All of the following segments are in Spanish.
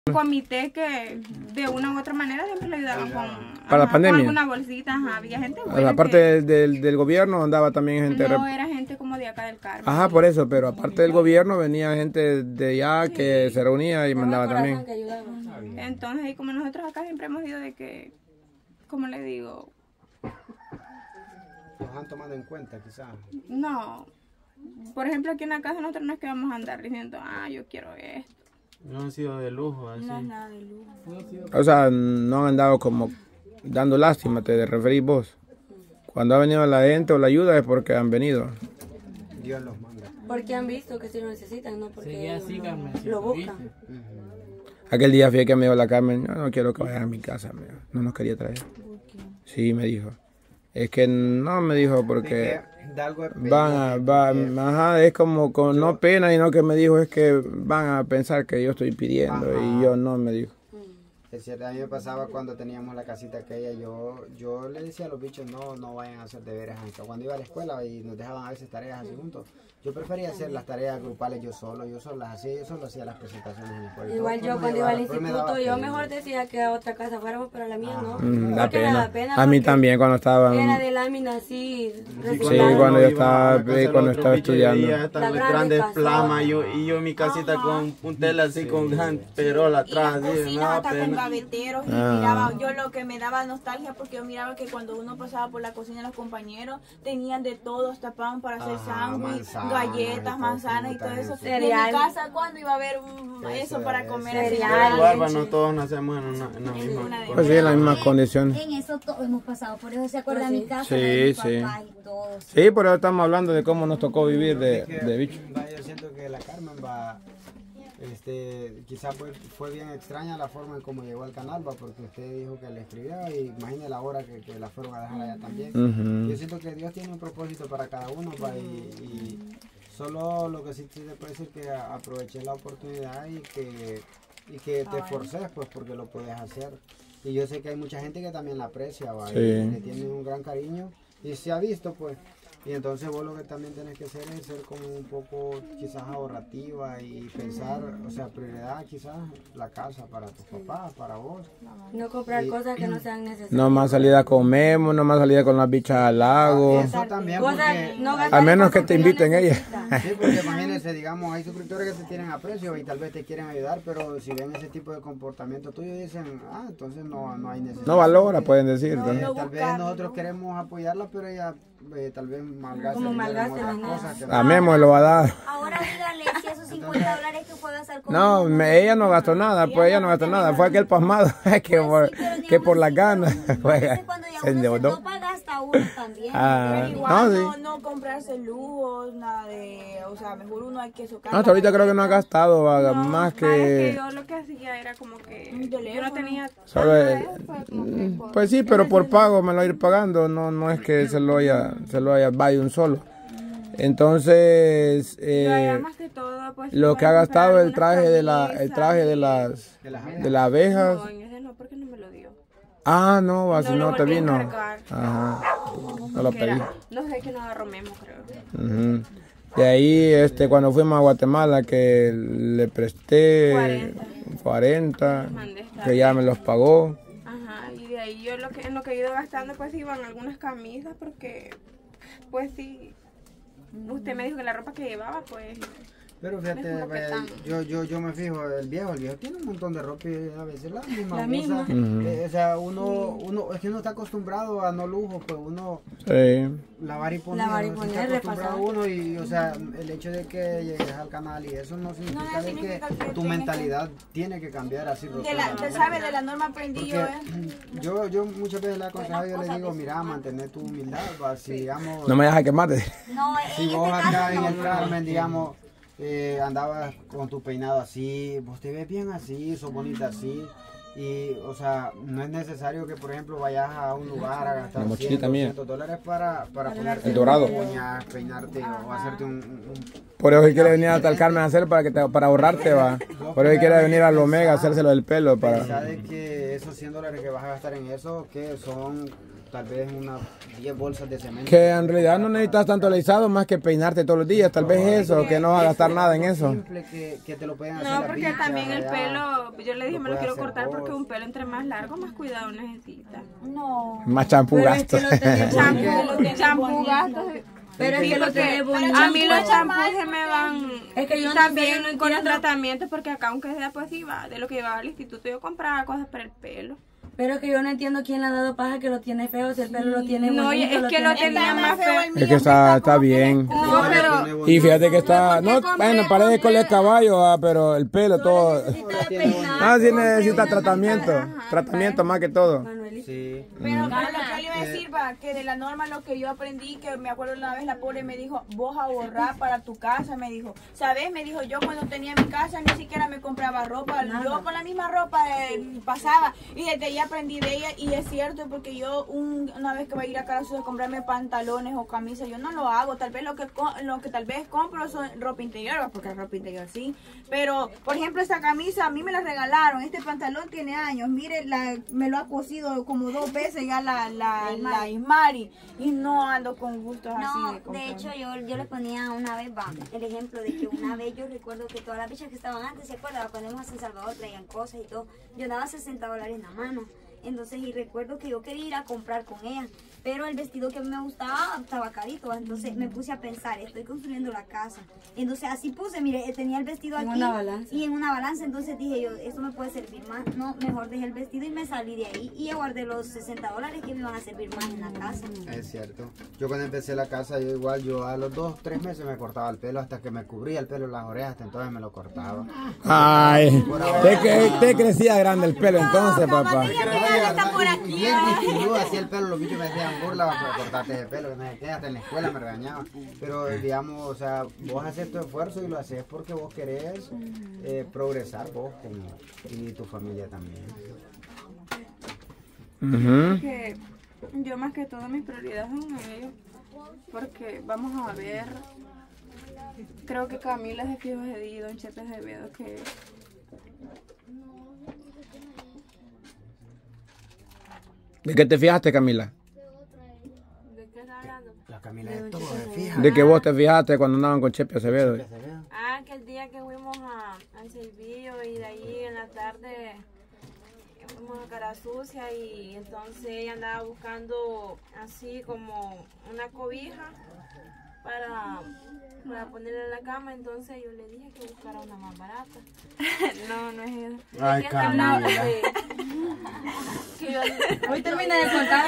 comité que de una u otra manera siempre le ayudaban para la pandemia. Con alguna bolsita, había gente buena. Aparte del gobierno andaba también gente. No, era gente como de acá del Carmen. Ajá, por eso, pero aparte del gobierno venía gente de allá que se reunía y mandaba también. Entonces, y como nosotros acá siempre hemos ido de que, como le digo, ¿Los han tomado en cuenta quizás? no. Por ejemplo, aquí en la casa nosotros no es que vamos a andar diciendo, yo quiero esto. No han sido de lujo, así. No es nada de lujo. O sea, no han andado como dando lástima, te referís vos. Cuando ha venido la gente o la ayuda es porque han venido. Dios los manda. Porque han visto que si lo necesitan, no porque Carmen, lo buscan. Aquel día fui que me dijo la Carmen, yo no quiero que vayan a mi casa, no nos quería traer. Sí, me dijo. Es que no me dijo porque ajá, es como con no pena, y no que me dijo es que van a pensar que yo estoy pidiendo. Ajá. Y yo no, me dijo. Es cierto, a mí me pasaba cuando teníamos la casita aquella, yo le decía a los bichos no vayan a hacer deberes. Cuando iba a la escuela y nos dejaban a veces tareas así juntos, yo prefería hacer las tareas grupales yo solo las hacía, yo solo hacía las presentaciones en la escuela. Igual yo cuando iba al instituto, yo mejor decía que a otra casa fuéramos, pero a la mía no. Da pena. A mí también cuando estaba... Era de lámina así. Sí, cuando yo estaba estudiando. Las grandes plamas, y yo en mi casita con un tela así con gran perola atrás. Así, hasta con gaveteros y miraba, yo lo que me daba nostalgia porque yo miraba que cuando uno pasaba por la cocina los compañeros tenían de todo, tapaban para hacer sándwich, galletas, manzanas y todo eso. En mi casa, ¿cuándo iba a haber eso para comer? Cereal. No todos nacemos en la misma. Pues sí, en las mismas condiciones. En eso todos hemos pasado, por eso se acuerda de mi casa, sí, de mi sí. papá y todo. Sí, por eso estamos hablando de cómo nos tocó vivir de bicho. Yo siento que la Carmen quizás fue bien extraña la forma en cómo llegó al canal, porque usted dijo que le escribió y imagine la hora que la fueron a dejar allá también. Yo siento que Dios tiene un propósito para cada uno, y solo lo que sí te puede decir que aproveché la oportunidad y que te esforces, pues, porque lo puedes hacer. Y yo sé que hay mucha gente que también la aprecia, sí. Y le tiene un gran cariño y se ha visto, pues. Y entonces vos lo que también tenés que hacer es ser como un poco quizás ahorrativa y pensar, o sea, prioridad quizás la casa para tus papás, para vos. No comprar cosas que no sean necesarias. No más salida a comer, no más salida con las bichas al lago. Eso también, porque, a menos que te inviten ellas. Sí, porque imagínense, digamos, hay suscriptores que te tienen aprecio y tal vez te quieren ayudar, pero si ven ese tipo de comportamiento tuyo dicen, entonces no hay necesidad. No valora, pueden decir. Tal vez nosotros queremos apoyarla, pero ella tal vez malgaste cosas. A Memo lo va a dar. Ahora dígale si esos $50 que fue a gastar con ella no gastó nada, pues ella no gastó nada, fue aquel pasmado que por las ganas. Cuando ya uno se topa, gasta uno también. Pero igual no comprarse lujos, nada de, o sea, mejor uno hay que socar. Hasta ahorita creo que no ha gastado más que... Yo lo que hacía era como que yo no tenía... Pues sí, pero por pago me lo ir pagando, no es que se lo haya vaya un solo. Entonces lo que ha gastado el traje de las abejas. No, en ese no, porque no me lo dio. No, si no te vino. Ajá. No lo pedí. No sé, que no agarró Memo, creo. De ahí cuando fuimos a Guatemala que le presté 40 que ya me los pagó. Ajá, y de ahí yo en lo que he ido gastando pues iban algunas camisas porque pues sí, usted me dijo que la ropa que llevaba pues... Pero fíjate, yo me fijo, el viejo tiene un montón de ropa y a veces la misma. O sea, uno es que uno está acostumbrado a no lujo, pues uno lavar y poner está acostumbrado uno y, o sea, el hecho de que llegues al canal y eso no significa de que tu mentalidad tiene que cambiar así. Te sabes de la norma aprendí yo muchas veces le he aconsejado, yo le digo, mira, mantener tu humildad, si digamos... No me dejas quemarte. Si vos acá en el Carmen, digamos... andabas con tu peinado así, vos te ves bien así, sos bonita así, y o sea, no es necesario que por ejemplo vayas a un lugar a gastar $100 para ponerte el dorado, uñas, peinarte o hacerte Por eso quiere venir hasta el Carmen a hacer para ahorrarte, va. Por eso quiere venir al Omega a hacérselo del pelo. ¿Sabes que esos $100 que vas a gastar en eso, que son tal vez unas 10 bolsas de cemento. Que en realidad no necesitas tanto alisado más que peinarte todos los días, tal vez eso, que no vas a gastar nada en eso. Simple que te lo pueden hacer No, la porque bicha, también el allá. pelo, yo le dije Lo me lo puede quiero hacer cortar vos. porque un pelo entre más largo, más cuidado necesita. No. Más champú Pero es gasto. que lo tenés Champú gasto. Pero es que lo tenés bonito. A mí los champús se me van. Es que yo y no también sé, no con los entiendo. tratamientos, porque acá aunque sea pues iba, de lo que iba al instituto yo compraba cosas para el pelo. Pero es que yo no entiendo quién le ha dado paja que lo tiene feo, si el pelo lo tiene No, bonito. es que lo tenía más feo. Es que está bien. No, pero Y fíjate que está, no, bueno, parece con el caballo, pero el pelo todo. Ah, sí necesita tratamiento más que todo. Sí. Pero lo que yo le iba a decir, va, que de la norma lo que yo aprendí, que me acuerdo una vez la pobre me dijo, vos ahorrar para tu casa, me dijo, ¿sabes? Me dijo, yo cuando tenía mi casa ni siquiera me compraba ropa, yo con la misma ropa pasaba, y desde ahí aprendí de ella, y es cierto, porque yo una vez que voy a ir a Caracas a comprarme pantalones o camisas, yo no lo hago, tal vez lo que tal vez compro son ropa interior, porque ropa interior sí, pero, por ejemplo, esta camisa a mí me la regalaron, este pantalón tiene años, mire, me lo ha cosido como 2 veces ya la Ismari, y no ando con gustos así No, de comprar. de hecho yo le ponía una vez, el ejemplo de que una vez yo recuerdo que todas las bichas que estaban antes, ¿se acuerdan? Cuando íbamos a San Salvador traían cosas y todo, yo daba $60 en la mano. Entonces, y recuerdo que yo quería ir a comprar con ella, pero el vestido que a mí me gustaba estaba carito, entonces me puse a pensar, estoy construyendo la casa. Entonces así puse, mire, tenía el vestido En aquí una balanza. y en una balanza, entonces dije yo, esto me puede servir más, no, mejor dejé el vestido y me salí de ahí y guardé los $60 que me iban a servir más en la casa. Es cierto. Yo cuando empecé la casa, yo a los 2-3 meses me cortaba el pelo hasta que me cubría el pelo en las orejas, hasta entonces me lo cortaba. Ay, te crecía grande el pelo entonces, papá. está por aquí. Bien distinguido, así el pelo, los bichos me hacían burla por cortarte el pelo, que me decían, hasta en la escuela me regañaban. Pero digamos, o sea, vos haces tu esfuerzo y lo haces porque vos querés progresar vos y tu familia también. Que yo más que todo mis prioridades son ellos, porque vamos a ver, creo que Camila es de Fijos de Di, Don Chepe de Vedo, que ¿De qué te fijaste, Camila? ¿de qué está hablando? La Camila de todo, fíjate. De que vos te fijaste cuando andaban con Chepe Acevedo. Ah, que el día que fuimos al Silvillo y de ahí en la tarde fuimos a Cara Sucia y entonces ella andaba buscando así como una cobija para ponerle en la cama, entonces yo le dije que buscara una más barata. no es eso. Ay, Camila. Hoy termina de contar.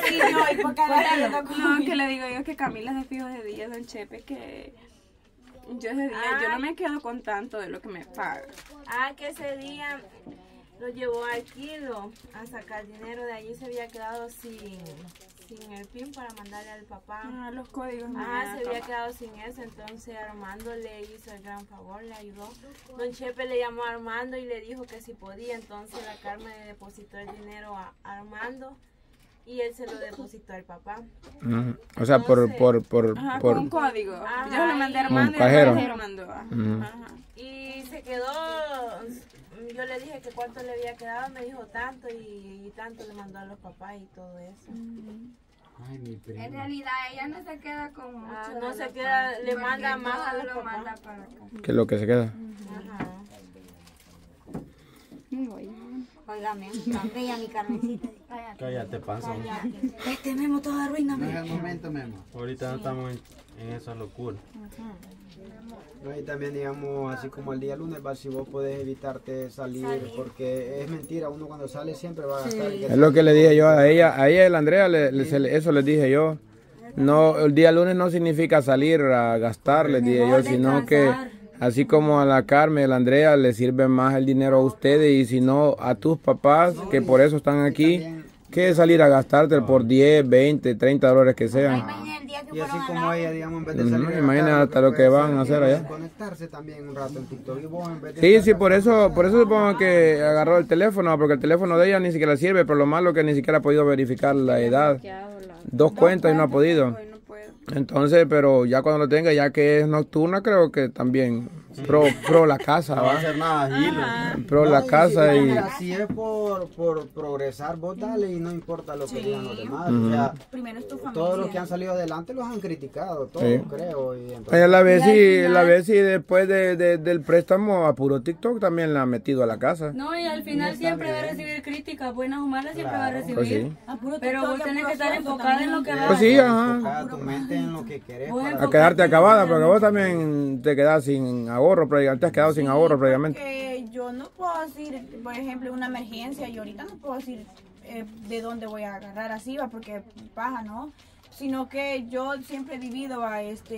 No, que le digo yo que Camila es de Fijos de Día, Don Chepe, que yo ese día, yo no me quedo con tanto de lo que me paga. Ah, que ese día lo llevó al kilo a sacar dinero, de allí se había quedado sin el PIN para mandarle al papá. Los códigos. Se había quedado sin eso, entonces Armando le hizo el gran favor, le ayudó. Don Chepe le llamó a Armando y le dijo que si podía, entonces la Carmen le depositó el dinero a Armando y él se lo depositó al papá. O sea, por con un código. Yo le mandé a Armando y cajero. Armando lo mandó. Y se quedó, yo le dije que cuánto le había quedado, me dijo tanto y tanto le mandó a los papás y todo eso. Ay, mi prima. En realidad ella no se queda con mucho. No se queda, le manda más a los lo papás. manda para acá. ¿Qué es lo que se queda? Ajá. Óigame, tan bella mi Carmencita. Cállate, panza. Este Memo toda ruina. No es el momento, Memo. Ahorita no estamos en esa locura. No, y también digamos, así como el día lunes, si vos podés evitarte salir, porque es mentira, uno cuando sale siempre va a gastar. Es lo que le dije yo a ella, la Andrea, eso les dije yo. No, el día lunes no significa salir a gastar, les dije yo, sino que así como a la Carmen, a la Andrea, le sirve más el dinero a ustedes y si no a tus papás, que por eso están aquí, que salir a gastarte por 10, 20, 30 dólares que sean. Y así como ella, digamos, en vez de salir a Imagínate gastar, hasta lo que van a hacer allá. conectarse también un rato en TikTok y vos en vez de Sí, estar- por eso supongo que agarró el teléfono, porque el teléfono de ella ni siquiera sirve, pero lo malo es que ni siquiera ha podido verificar la edad. 2 cuentas y no ha podido. Entonces, pero ya cuando lo tenga, ya que es nocturna, creo que también pro la casa, No va a ¿va? hacer nada, Gilo. Pro la casa si, y... mira, si es por progresar, vos dale y no importa lo que digan los demás. O sea, Primero es tu familia. todos los que han salido adelante los han criticado, todos Sí. creo. Y entonces, Ella Y la al vez y después del préstamo a puro TikTok también la ha metido a la casa. No, y al final siempre va a recibir críticas, buenas o malas, siempre va a recibir. Pues sí. A puro Pero TikTok, vos a tenés puro que estar sueldo enfocada en también. lo que vas Pues sí, ajá. enfocar tu mente en lo que querés. Vos para- A quedarte acabada, porque vos también te quedás sin ahorro, prácticamente te has quedado sin ahorro prácticamente. Porque yo no puedo decir, por ejemplo, una emergencia, y ahorita no puedo decir de dónde voy a agarrar así, va, porque paja, ¿no? Sino que yo siempre he vivido a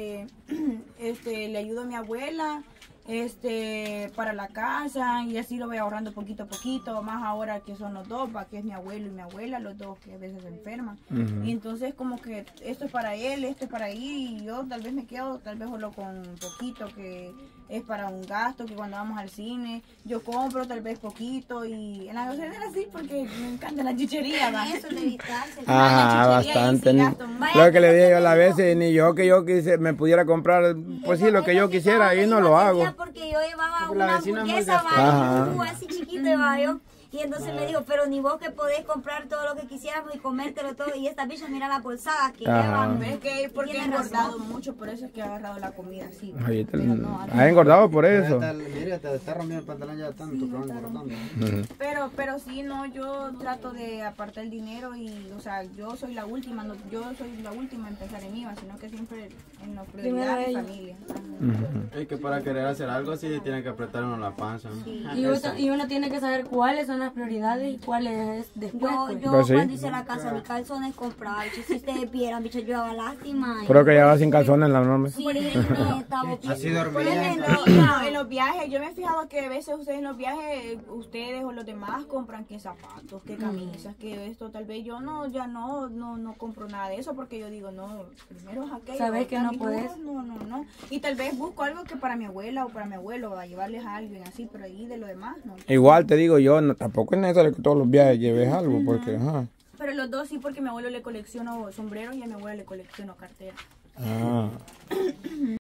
le ayudo a mi abuela, para la casa, y así lo voy ahorrando poquito a poquito, más ahora que son los dos, va, que es mi abuelo y mi abuela, los dos que a veces se enferman. Y entonces como que esto es para él, esto es para ir, y yo tal vez me quedo tal vez solo con un poquito que es para un gasto, que cuando vamos al cine yo compro tal vez poquito, y en la gasolinera así porque me encanta la chuchería, va. Eso de evitarse. Ajá, bastante. Lo que le dije yo a la vez, ni yo que yo me pudiera comprar, pues sí, lo que yo quisiera, y no lo hago. Porque yo llevaba Porque la una vecina es muy hamburguesa, gastada. un jugo así chiquito de bayo. Y entonces me dijo, pero ni vos que podés comprar todo lo que quisiéramos y comértelo todo. Y estas bichas, mira las bolsadas que Ajá. llevan. Es que porque he Tienes engordado razón. mucho, por eso es que he agarrado la comida así. va. Oye, Pero no, has engordado por eso. Mira, te está rompiendo el pantalón ya tanto, que van engordando. Pero sí, no, yo trato de apartar el dinero y, o sea, yo soy la última, no, yo soy la última en pensar en IVA, sino que siempre en la prioridad de mi familia. Ajá. Es que para querer hacer algo así tiene que apretar uno la panza. Y uno tiene que saber cuáles son las prioridades y cuáles es después. pues. Yo Pues sí. cuando hice la casa, ni calzones compraba. Bicho, si ustedes vieran, bicho, yo daba lástima. Creo que ya va sin calzones en la norma. Sí, estaba Así Por dormía. ejemplo, no, en los viajes, yo me he fijado que a veces ustedes en los viajes, ustedes o los demás compran que zapatos, que camisas, que esto, tal vez yo no compro nada de eso porque yo digo, no, primero es aquello. Sabes que no mi puedes. gusto, no. Y tal vez busco algo que para mi abuela o para mi abuelo, a llevarles a alguien así, pero ahí de lo demás, no. Igual te digo yo, tampoco es necesario que todos los viajes lleves algo, porque ajá. Pero los dos sí, porque a mi abuelo le colecciono sombreros y a mi abuela le colecciono carteras. Ah.